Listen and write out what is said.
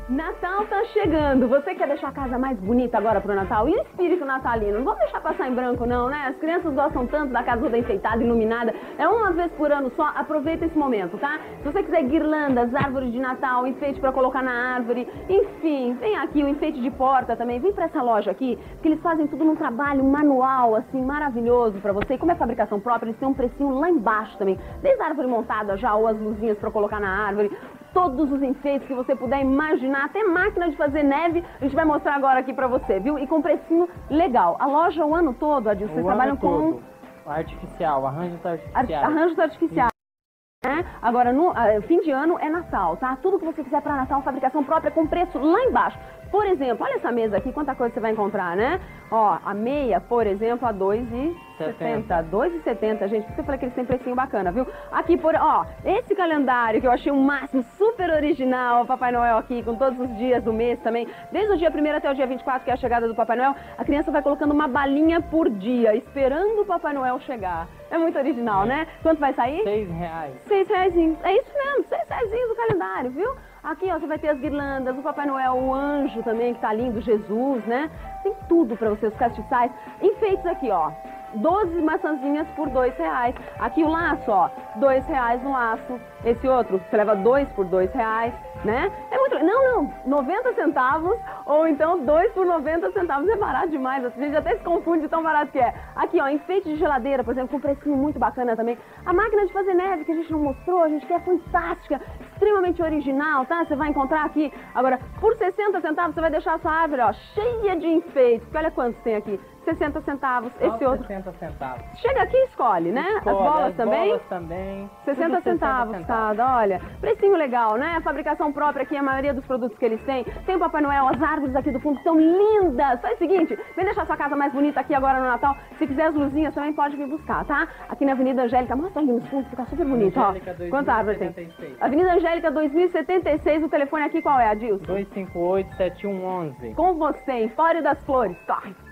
Natal tá chegando. Você quer deixar a casa mais bonita agora pro Natal? E o espírito natalino? Não vamos deixar passar em branco não, né? As crianças gostam tanto da casa toda enfeitada, iluminada. É uma vez por ano só. Aproveita esse momento, tá? Se você quiser guirlandas, árvores de Natal, enfeite pra colocar na árvore, enfim, vem aqui o enfeite de porta também. Vem pra essa loja aqui, porque eles fazem tudo num trabalho manual, assim, maravilhoso pra você. E como é fabricação própria, eles têm um precinho lá embaixo também. Desde a árvore montada já, ou as luzinhas pra colocar na árvore. Todos os enfeites que você puder imaginar, até máquina de fazer neve, a gente vai mostrar agora aqui pra você, viu? E com precinho legal. A loja o ano todo, Adilson, vocês trabalham com... artificial, arranjos artificiais. Arranjos artificiais. Agora, no fim de ano é Natal, tá? Tudo que você quiser para Natal, fabricação própria com preço lá embaixo. Por exemplo, olha essa mesa aqui, quanta coisa você vai encontrar, né? Ó, a meia, por exemplo, a R$2,70. R$2,70, gente, por isso eu falei que eles têm precinho bacana, viu? Aqui, ó, esse calendário que eu achei o máximo, super original, Papai Noel aqui, com todos os dias do mês também. Desde o dia 1º até o dia 24, que é a chegada do Papai Noel, a criança vai colocando uma balinha por dia, esperando o Papai Noel chegar. É muito original, né? Quanto vai sair? R$6. R$6. É isso mesmo, R$6 o calendário, viu? Aqui, ó, você vai ter as guirlandas, o Papai Noel, o anjo também, que tá lindo, Jesus, né? Tem tudo pra você, os castiçais. Enfeites aqui, ó, 12 maçãzinhas por R$2. Aqui o laço, ó, R$2 no laço. Esse outro, você leva 2 por R$2, né? É muito... Não, 90 centavos ou então 2 por 90 centavos. É barato demais, a gente até se confunde de tão barato que é. Aqui, ó, enfeite de geladeira, por exemplo, com um precinho muito bacana também. A máquina de fazer neve que a gente não mostrou, a gente quer fantástica, extremamente original, tá? Você vai encontrar aqui. Agora, por 60 centavos você vai deixar a sua árvore, ó, cheia de enfeites. Porque olha quantos tem aqui. 60 centavos, esse outro... 60 centavos. Chega aqui e escolhe, né? Escolhe, as bolas também? Bolas também. 60 centavos cada, olha. Precinho legal, né? Fabricação própria aqui, a maioria dos produtos que eles têm. Tem o Papai Noel, as árvores aqui do fundo que são lindas. Faz o seguinte, vem deixar sua casa mais bonita aqui agora no Natal. Se quiser as luzinhas também pode vir buscar, tá? Aqui na Avenida Angélica, mostra ali nos fundos, fica super bonito, ó. Quanta árvore tem? Avenida Angélica 2076, o telefone aqui qual é, Adilson? 258-7111. Com você, Empório das Flores, corre!